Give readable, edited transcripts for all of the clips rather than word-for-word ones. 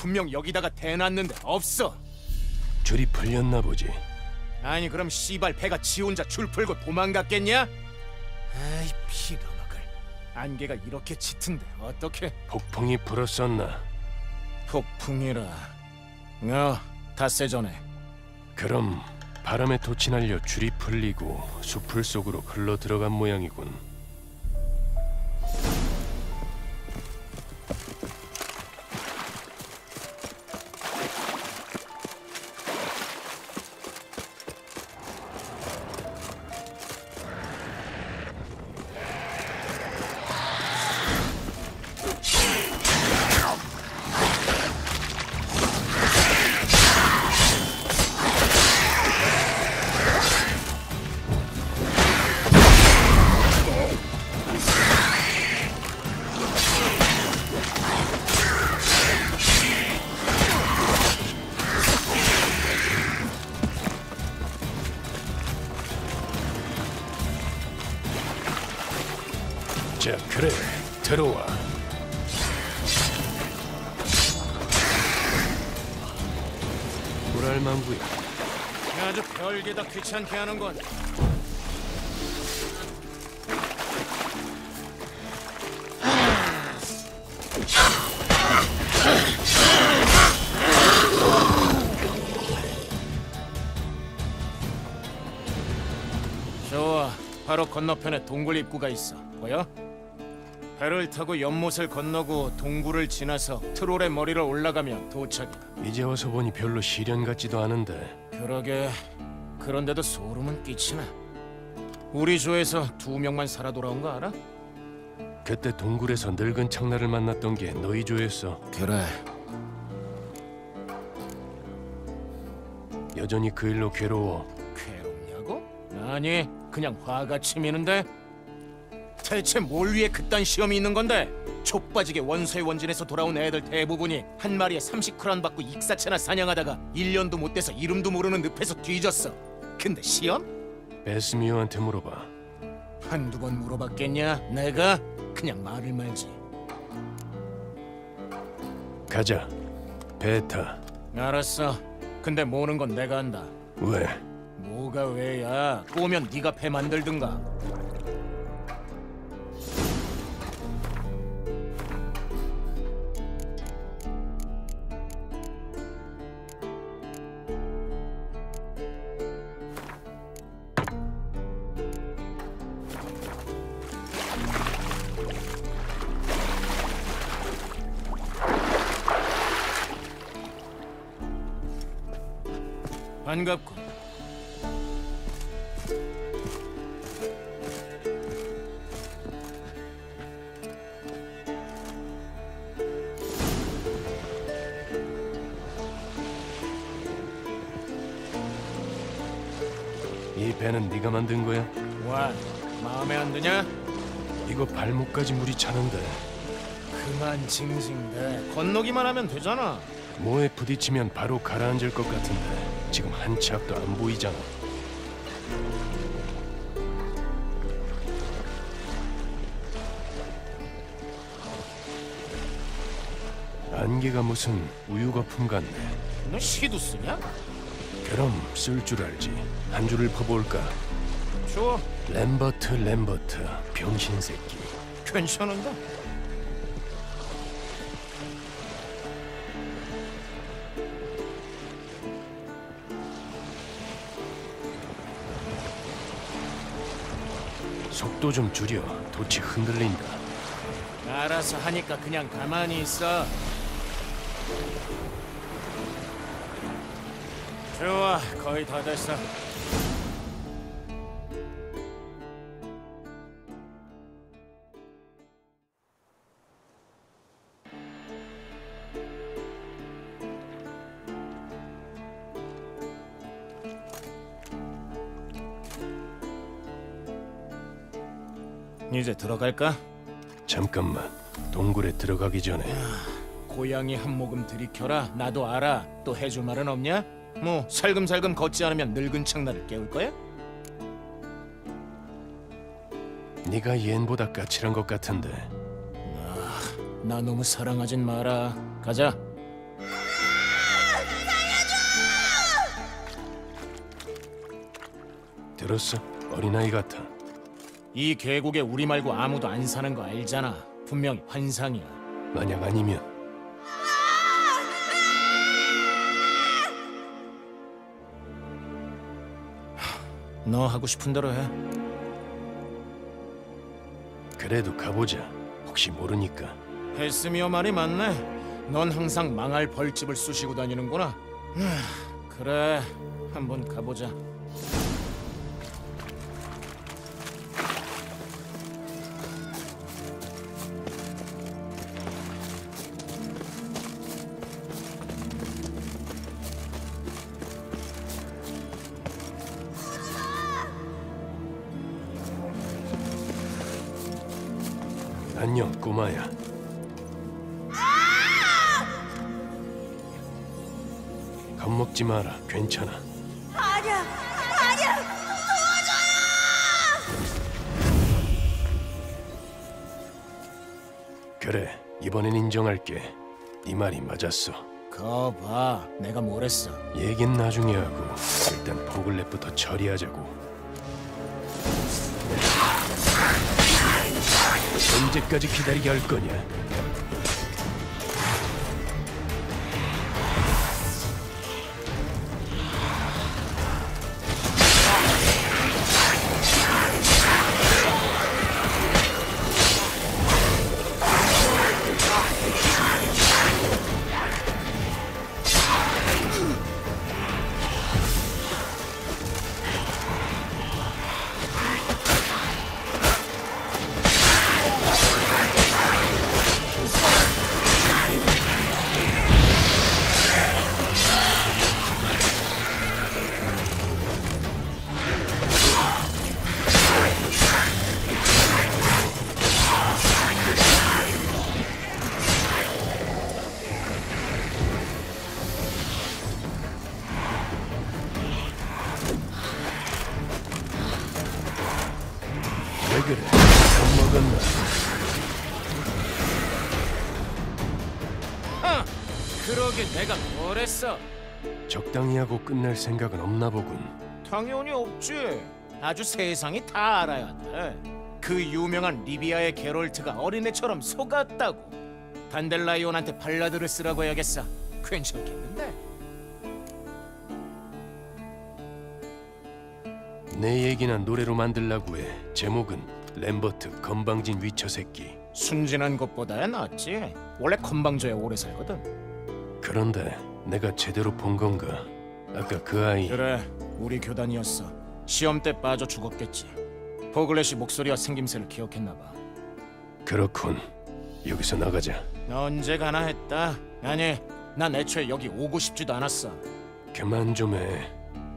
분명 여기다가 대놨는데 없어. 줄이 풀렸나 보지. 아니 그럼 씨발 배가 지 혼자 줄 풀고 도망갔겠냐? 아이 피도먹을. 안개가 이렇게 짙은데 어떻게? 폭풍이 불었었나? 폭풍이라. 닷새 전에. 그럼 바람에 돛이 날려 줄이 풀리고 수풀 속으로 흘러 들어간 모양이군. 자, 그래, 들어와. 불알망구야. 아주 별게다 귀찮게 하는건. 좋아, 바로 건너편에 동굴 입구가 있어. 보여? 배를 타고 연못을 건너고 동굴을 지나서 트롤의 머리를 올라가면 도착이다. 이제 와서 보니 별로 시련 같지도 않은데. 그러게. 그런데도 소름은 끼치나. 우리 조에서 2명만 살아 돌아온 거 알아? 그때 동굴에서 늙은 창나를 만났던 게 너희 조였어. 그래. 여전히 그 일로 괴로워. 괴롭냐고? 아니, 그냥 화가 치미는데. 대체 뭘 위해 그딴 시험이 있는 건데? 족빠지게 원소의 원진에서 돌아온 애들 대부분이 한 마리에 30크란 받고 익사체나 사냥하다가 1년도 못 돼서 이름도 모르는 늪에서 뒤졌어. 근데 시험? 베스미오한테 물어봐. 한두 번 물어봤겠냐? 내가? 그냥 말을 말지. 가자. 배 타. 알았어. 근데 모는 건 내가 한다. 왜? 뭐가 왜야? 꼬면 네가 배 만들든가. 반갑고. 이 배는 네가 만든 거야? 와, 마음에 안 드냐? 이거 발목까지 물이 차는데. 그만 징징대. 건너기만 하면 되잖아. 뭐에 부딪히면 바로 가라앉을 것 같은데 지금 한 치 앞도 안 보이잖아. 안개가 무슨 우유 거품 같네. 너 시도 쓰냐? 그럼 쓸 줄 알지. 한 줄을 퍼볼까? 좋아. 램버트 병신 새끼. 괜찮은데? 속도 좀 줄여. 돛이 흔들린다. 알아서 하니까 그냥 가만히 있어. 좋아, 거의 다 됐어. 이제 들어갈까? 잠깐만. 동굴에 들어가기 전에 고양이 한 모금 들이켜라. 나도 알아. 또 해줄 말은 없냐? 뭐 살금살금 걷지 않으면 늙은 창나를 깨울 거야? 네가 옌보다 까칠한 것 같은데. 나 너무 사랑하진 마라. 가자. 들었어? 어린아이 같아. 이 계곡에 우리 말고 아무도 안 사는 거 알잖아. 분명히 환상이야. 만약 아니면 너 하고 싶은 대로 해. 그래도 가보자. 혹시 모르니까. 헬스미어 말이 맞네. 넌 항상 망할 벌집을 쑤시고 다니는구나. 그래, 한번 가보자. 안녕, 꼬마야. 겁먹지 마라. 괜찮아. 아니야, 아니야, 그래, 이번엔 인정할게. 네 말이 맞았어. 거봐, 내가 뭘 했어. 얘긴 나중에 하고 일단 포글렛부터 처리하자고. 언제까지 기다리게 할 거냐? 왜 그래? 겁먹었나? 그러게 내가 뭘 했어. 적당히 하고 끝낼 생각은 없나 보군. 당연히 없지. 아주 세상이 다 알아야 돼. 그 유명한 리비아의 게롤트가 어린애처럼 속았다고. 단델라이온한테 발라드를 쓰라고 해야겠어. 괜찮겠는데? 내 얘기나 노래로 만들라고 해. 제목은 램버트 건방진 위쳐 새끼. 순진한 것보다야 낫지. 원래 건방져야 오래 살거든. 그런데 내가 제대로 본 건가? 아까 그 아이. 그래, 우리 교단이었어. 시험 때 빠져 죽었겠지. 포글렛이 목소리와 생김새를 기억했나 봐. 그렇군. 여기서 나가자. 언제 가나 했다. 아니, 난 애초에 여기 오고 싶지도 않았어. 그만 좀 해.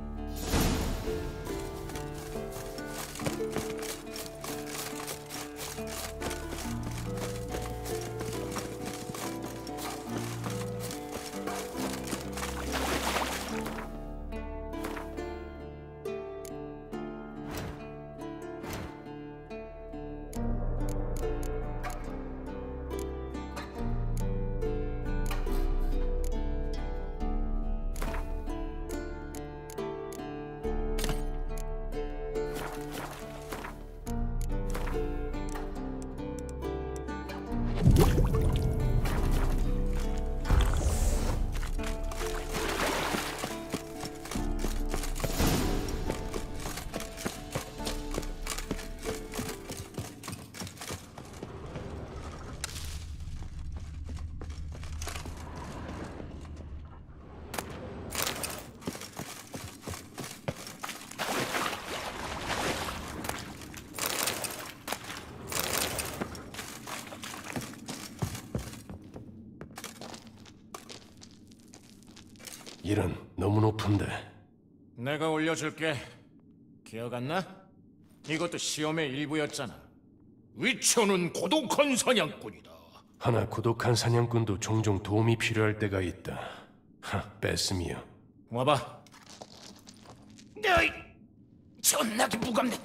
이런, 너무 높은데. 내가 올려줄게. 기억 안 나? 이것도 시험의 일부였잖아. 위쳐는 고독한 사냥꾼이다. 하나 고독한 사냥꾼도 종종 도움이 필요할 때가 있다. 뺐음이요. 와봐. 너이 존나게 무겁네.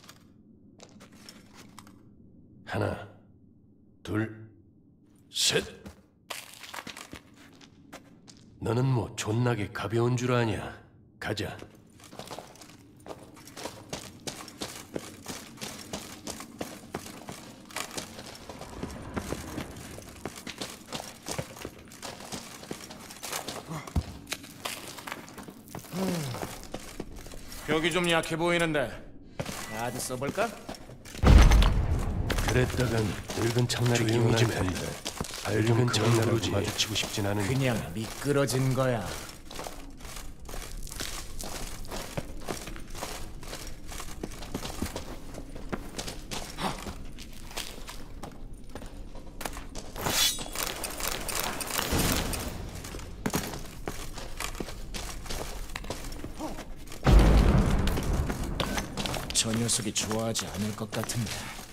하나, 둘, 셋. 너는 뭐 존나게 가벼운 줄 아냐? 가자. 벽이 좀 약해 보이는데 카드 써볼까? 그랬다간 늙은 창날이 기운할 텐데. 늙은 창날하고 마주치고 싶진 않은. 그냥 미끄러진 거야. 저 녀석이 좋아하지 않을 것 같은데.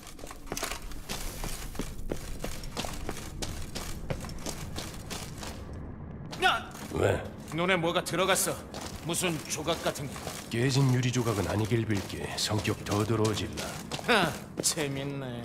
야! 왜? 눈에 뭐가 들어갔어. 무슨 조각 같은 게. 깨진 유리 조각은 아니길 빌게. 성격 더 더러워질라. 하, 재밌네.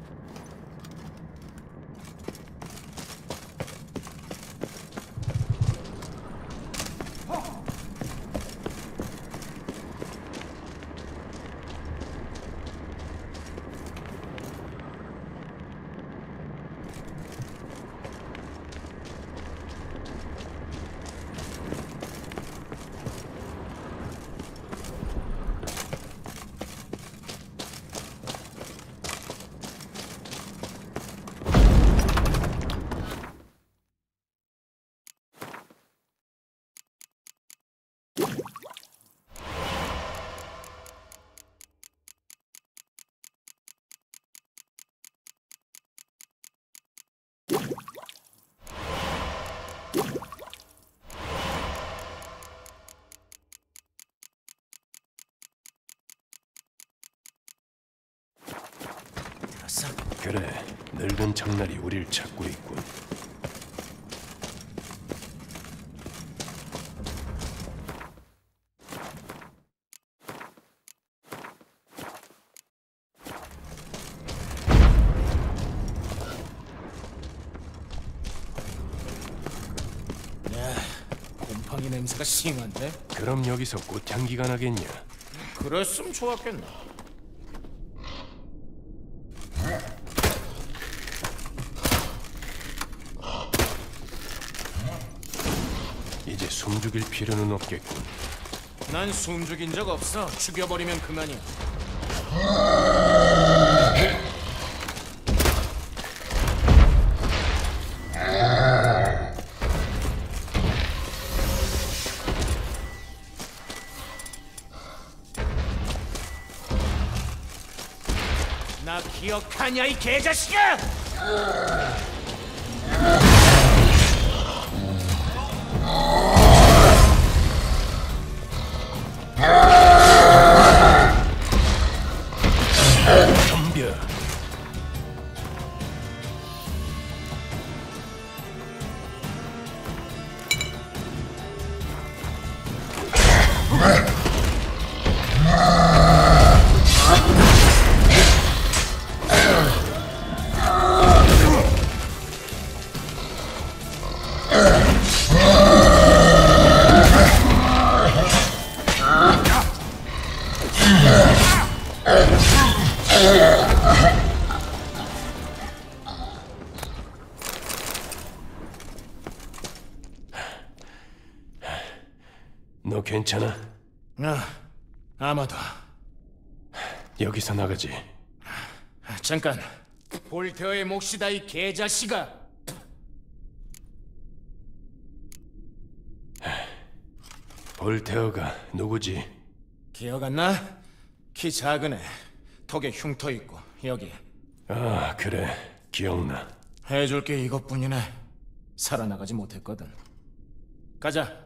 들었어? 그래, 늙은 창날이 우릴 찾고 있군. 야, 곰팡이 냄새가 싱한데? 그럼 여기서 꽃향기가 나겠냐? 그랬으면 좋았겠네. 이제 숨죽일 필요는 없겠군. 난 숨 죽인 적 없어. 죽여버리면 그만이야. 나 기억하냐 이 개자식아! 덤벼. 너 괜찮아? 아마도. 여기서 나가지. 잠깐. 볼테어의 몫이다 이 개자식아. 볼테어가 누구지? 기억 안 나? 키 작은 애. 턱에 흉터 있고 여기. 아, 그래. 기억나. 해줄 게 이것뿐이네. 살아나가지 못했거든. 가자.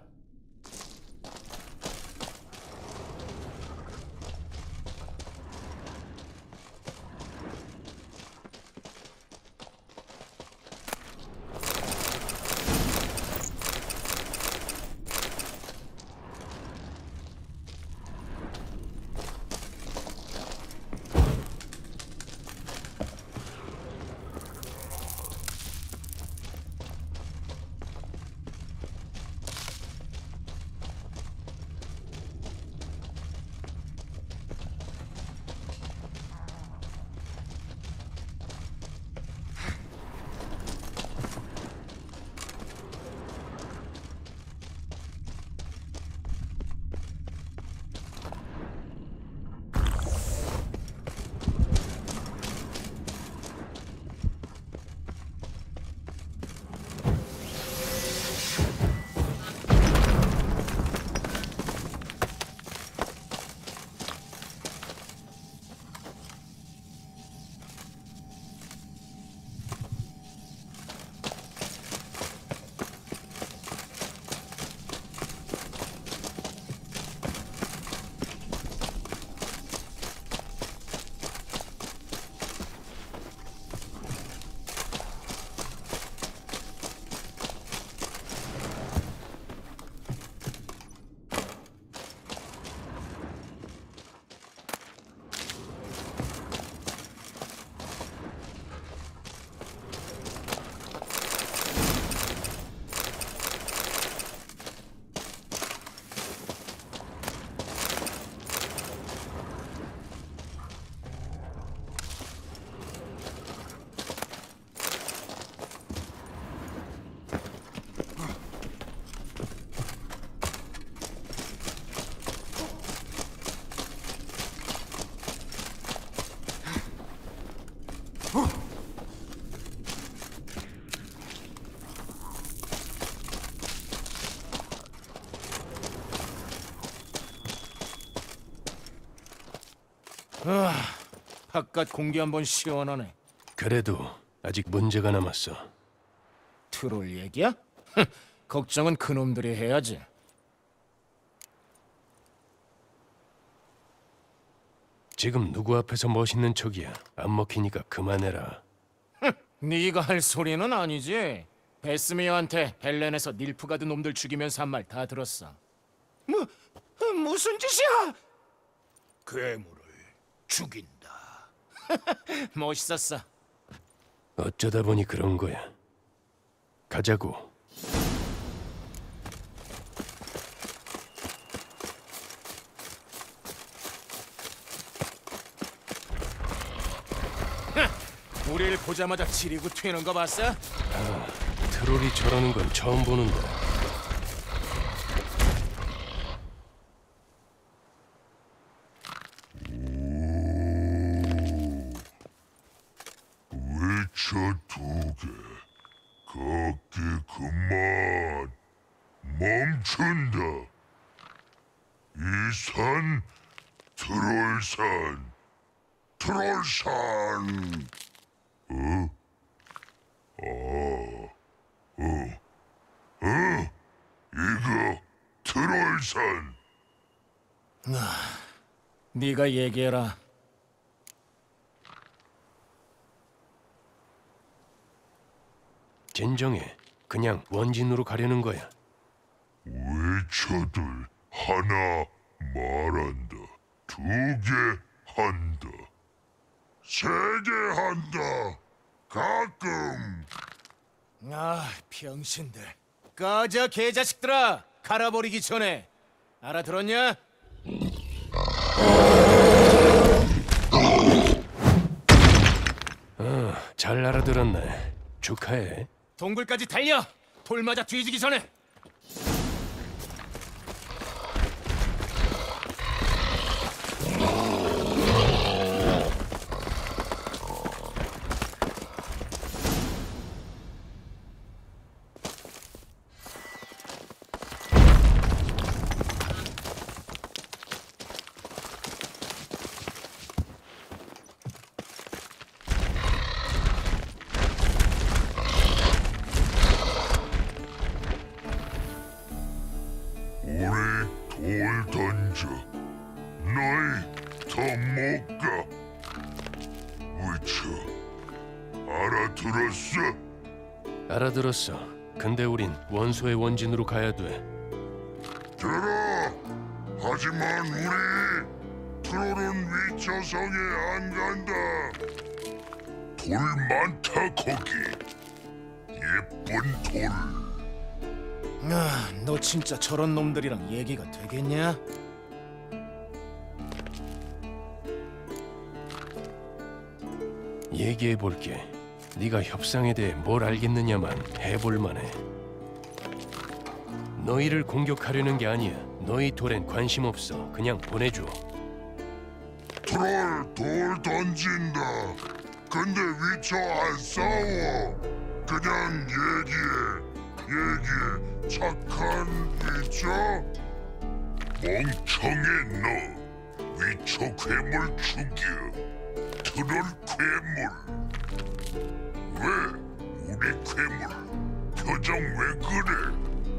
바깥 공기 한번 시원하네. 그래도 아직 문제가 남았어. 트롤 얘기야? 걱정은 그놈들이 해야지. 지금 누구 앞에서 멋있는 척이야. 안 먹히니까 그만해라. 네가 할 소리는 아니지. 베스미어한테 벨렌에서 닐프가드 놈들 죽이면서 한 말 다 들었어. 무슨 짓이야? 괴물을 죽인다. 멋있었어. 어쩌다 보니 그런 거야. 가자고. 우리를 보자마자 지리고 튀는 거 봤어? 트롤이 저러는 건 처음 보는데. 외쳐 두개 걷기 그만 멈춘다. 이 산 트롤산 트롤산 이거 트롤산. 네가 얘기해라. 진정해. 그냥 원진으로 가려는 거야. 외쳐들 하나 말한다. 두 개 한다. 세 개 한다. 가끔. 아, 병신들. 꺼져, 개자식들아. 갈아버리기 전에. 알아들었냐? 잘 알아들었네. 축하해. 동굴까지 달려. 돌 맞아 뒤지기 전에. 우리 돌 던져. 너희 더 못 가. 외쳐. 알아들었어? 알아들었어. 근데 우린 원소의 원진으로 가야 돼. 들어. 하지만 우리 트롤은 위쳐성에 안 간다. 돌 많다 거기. 예쁜 돌. 아, 너 진짜 저런 놈들이랑 얘기가 되겠냐? 얘기해 볼게. 네가 협상에 대해 뭘 알겠느냐만 해볼 만해. 너희를 공격하려는 게 아니야. 너희 돌엔 관심 없어. 그냥 보내줘. 트롤 돌 던진다. 근데 위쳐 안 싸워. 그냥 얘기해. 착한 위쳐. 멍청해 너. 위쳐 괴물 죽여. 트롤 괴물. 왜? 우리 괴물. 표정 왜 그래?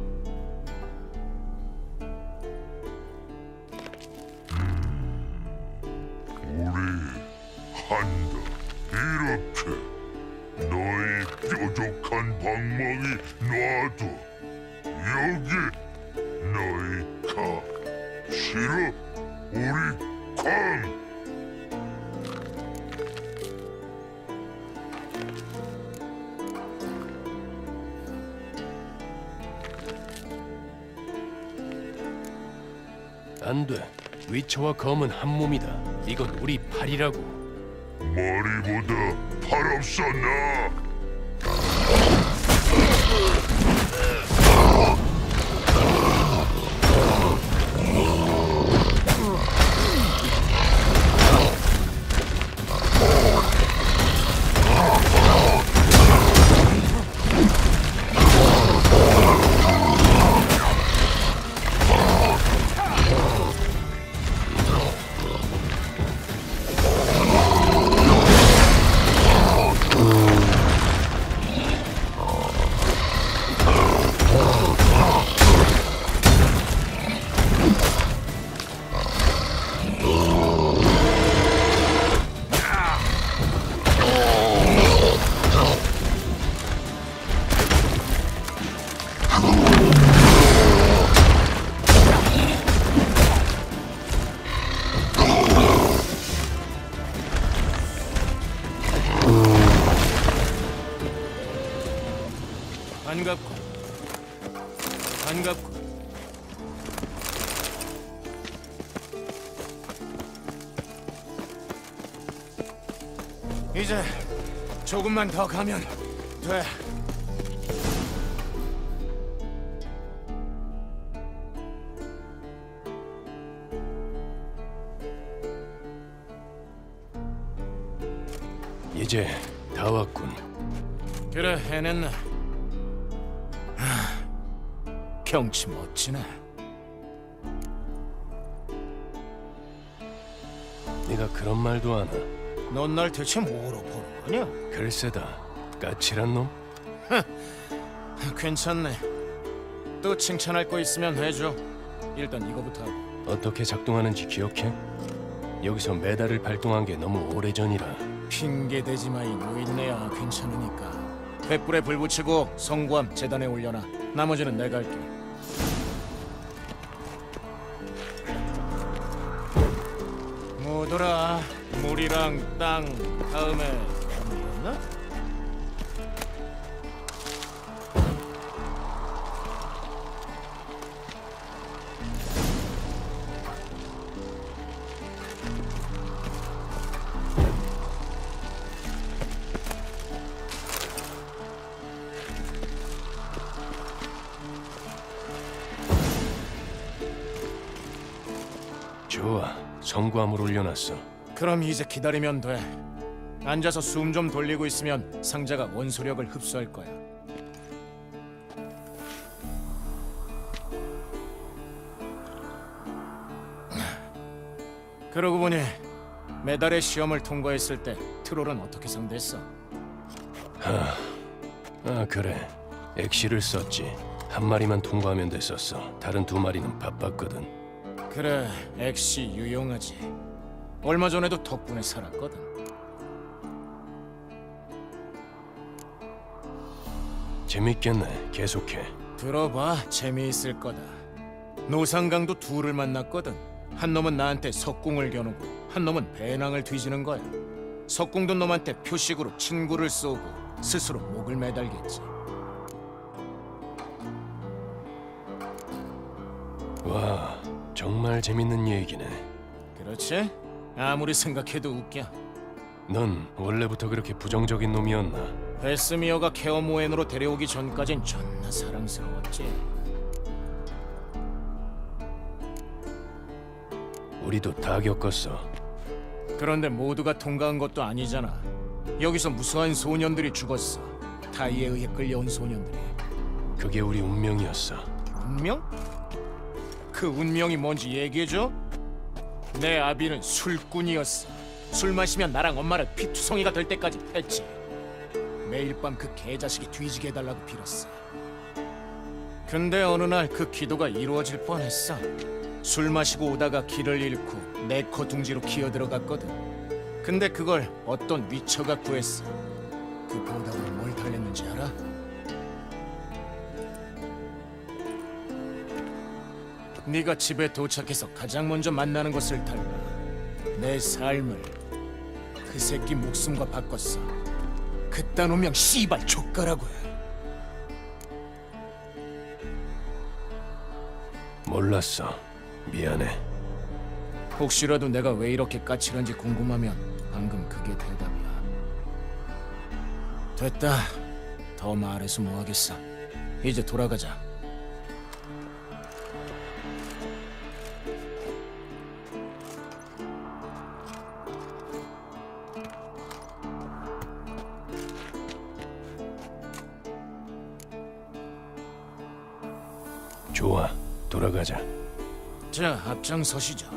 우리 한다. 이렇게 너희 뾰족한 방망이 놔둬. 여기 너희 가. 싫어? 우리 광. 안 돼. 위쳐와 검은 한 몸이다. 이건 우리 팔이라고. 머리보다 팔 없어 나. 반갑군. 반갑군. 이제 조금만 더 가면 돼. 이제 다 왔군. 그래, 해냈나? 경치 멋지네. 네가 그런 말도 하나? 넌 날 대체 뭐로 보는 거냐? 글쎄다. 까칠한 놈? 괜찮네. 또 칭찬할 거 있으면 해줘. 일단 이거부터 하고. 어떻게 작동하는지 기억해? 여기서 메달을 발동한 게 너무 오래전이라. 핑계 대지 마, 이 노인네야. 괜찮으니까. 횃불에 불 붙이고 성구함 재단에 올려놔. 나머지는 내가 할게. 뭐더라? 물이랑 땅 다음에 뭐였나? 좋아. 성구함을 올려놨어. 그럼 이제 기다리면 돼. 앉아서 숨 좀 돌리고 있으면 상자가 원소력을 흡수할 거야. 그러고 보니 메달의 시험을 통과했을 때 트롤은 어떻게 상대했어? 아, 그래. 엑시를 썼지. 한 마리만 통과하면 됐었어. 다른 두 마리는 바빴거든. 그래, 엑시 유용하지. 얼마 전에도 덕분에 살았거든. 재밌겠네. 계속해. 들어봐, 재미있을 거다. 노상강도 둘을 만났거든. 한 놈은 나한테 석궁을 겨누고 한 놈은 배낭을 뒤지는 거야. 석궁 든 놈한테 표식으로 친구를 쏘고 스스로 목을 매달겠지. 와, 정말 재밌는 얘기네. 그렇지? 아무리 생각해도 웃겨. 넌 원래부터 그렇게 부정적인 놈이었나? 베스미어가 케어 모엔으로 데려오기 전까진 존나 사랑스러웠지. 우리도 다 겪었어. 그런데 모두가 통과한 것도 아니잖아. 여기서 무수한 소년들이 죽었어. 타이에 의해 끌려온 소년들이. 그게 우리 운명이었어. 운명? 그 운명이 뭔지 얘기해줘? 내 아비는 술꾼이었어. 술 마시면 나랑 엄마를 피투성이가 될 때까지 했지. 매일 밤 그 개자식이 뒤지게 해달라고 빌었어. 근데 어느 날 그 기도가 이루어질 뻔했어. 술 마시고 오다가 길을 잃고 네커 둥지로 기어들어갔거든. 근데 그걸 어떤 위처가 구했어. 그 보답으로 뭘 달랬는지 알아? 네가 집에 도착해서 가장 먼저 만나는 것을 달라. 내 삶을 그 새끼 목숨과 바꿨어. 그딴 운명 씨발 족가라고 해. 몰랐어. 미안해. 혹시라도 내가 왜 이렇게 까칠한지 궁금하면 방금 그게 대답이야. 됐다. 더 말해서 뭐하겠어. 이제 돌아가자. 좋아. 돌아가자. 자, 앞장서시죠.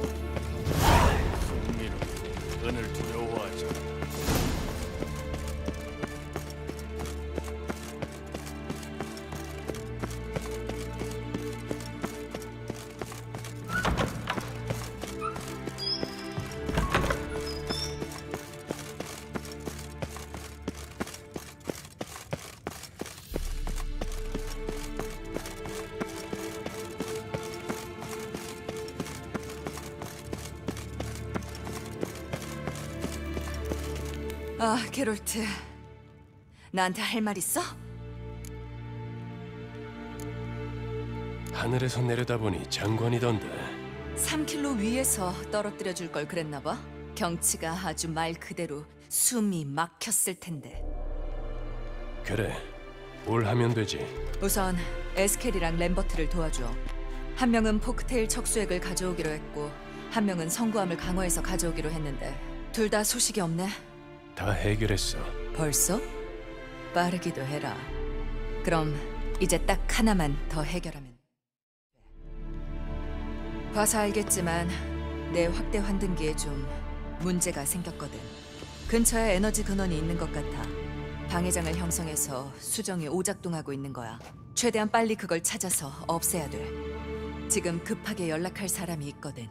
은을 두려워하지. 아, 게롤트. 나한테 할 말 있어? 하늘에서 내려다보니 장관이던데. 3킬로 위에서 떨어뜨려 줄 걸 그랬나 봐. 경치가 아주 말 그대로 숨이 막혔을 텐데. 그래, 뭘 하면 되지? 우선 에스켈이랑 램버트를 도와줘. 한 명은 포크테일 척수액을 가져오기로 했고 한 명은 성구함을 강화해서 가져오기로 했는데 둘 다 소식이 없네. 다 해결했어. 벌써? 빠르기도 해라. 그럼 이제 딱 하나만 더 해결하면. 봐서 알겠지만 내 확대 환등기에 좀 문제가 생겼거든. 근처에 에너지 근원이 있는 것 같아. 방해장을 형성해서 수정이 오작동하고 있는 거야. 최대한 빨리 그걸 찾아서 없애야 돼. 지금 급하게 연락할 사람이 있거든.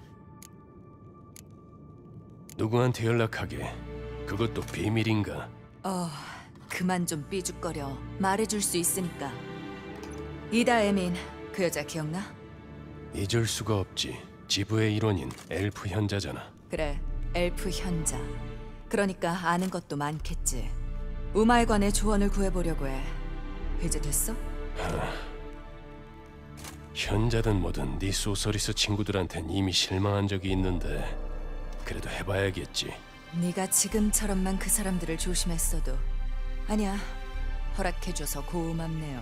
누구한테 연락하게? 그것도 비밀인가? 그만 좀 삐죽거려. 말해줄 수 있으니까. 이다 에민, 그 여자 기억나? 잊을 수가 없지. 지부의 일원인 엘프 현자잖아. 그래, 엘프 현자. 그러니까 아는 것도 많겠지. 우마에 관해 조언을 구해보려고 해. 이제 됐어? 현자든 뭐든 네 소서리스 친구들한텐 이미 실망한 적이 있는데 그래도 해봐야겠지. 네가 지금처럼만 그 사람들을 조심했어도. 아니야, 허락해줘서 고맙네요.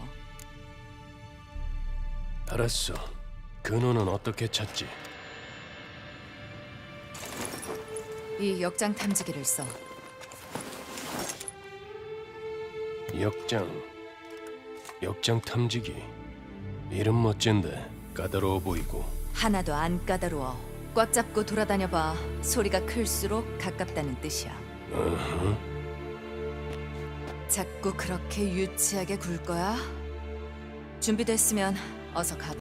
알았어. 근원은 어떻게 찾지? 이 역장 탐지기를 써. 역장 탐지기. 이름 멋진데 까다로워 보이고. 하나도 안 까다로워. 꽉 잡고 돌아다녀봐. 소리가 클수록 가깝다는 뜻이야. 자꾸 그렇게 유치하게 굴 거야? 준비됐으면 어서 가.